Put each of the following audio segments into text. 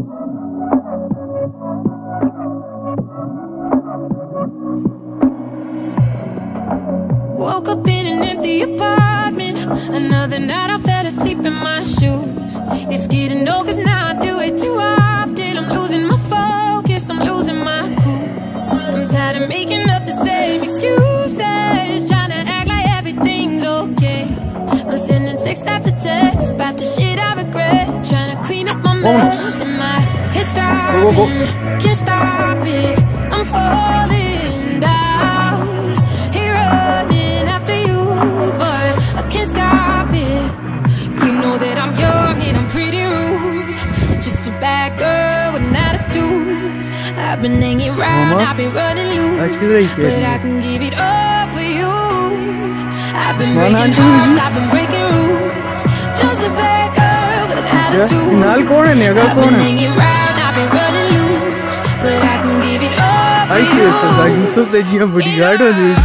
Woke up in an empty apartment. Another night I fell asleep in my shoes. It's getting old cause now I do it too often. I'm losing my focus, I'm losing my cool. I'm tired of making up the same excuses, trying to act like everything's okay. I'm sending text after text about the shit I regret, trying to clean up my mess and my head's throbbing. Can't stop it, I'm falling down. Here running after you, but I can't stop it. You know that I'm young and I'm pretty rude, just a bad girl with an attitude. I've been hanging around, I've been running loose, but I can give it all for you. I've been breaking hearts, I've been breaking rules, just a bad girl with an attitude. I've been hanging around, I've been running loose, but I can give it all for you. Yusuf da jiya bodyguard ho gayi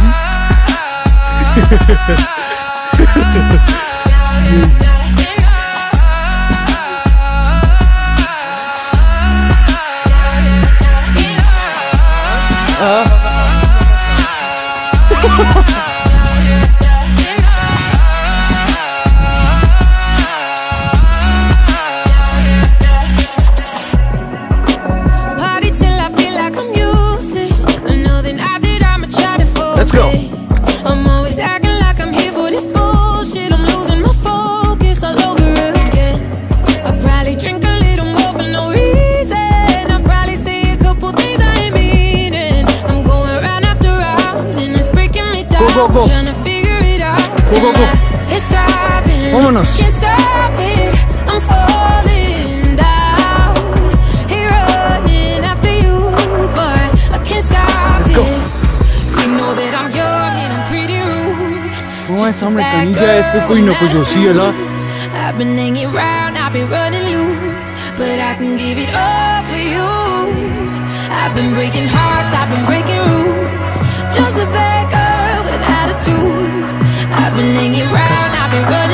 Party till I feel like I'm useless. Another night that I'ma try to forget. Let's go. I'm always acting like I'm here for this bullshit. I'm losing my focus all over again. I probably drink a little more for no reason. I probably say a couple things I ain't meaning. I'm going round after round and it's breaking me down. Go. Trying to figure it out. Go. It's stopping. Vámonos. Can't stop it. I'm falling down. Here running after you, but I can't stop Let's go. it. You know that I'm young and I'm pretty rude. तुम्हारे सामने कनीजा है, इस पे कोई ना कुछ होशी है ना. I've been hanging around, I've been running loose, but I can give it all for you. I've been breaking hearts, I've been breaking rules, just a bad girl with an attitude. I've been hanging around, I've been running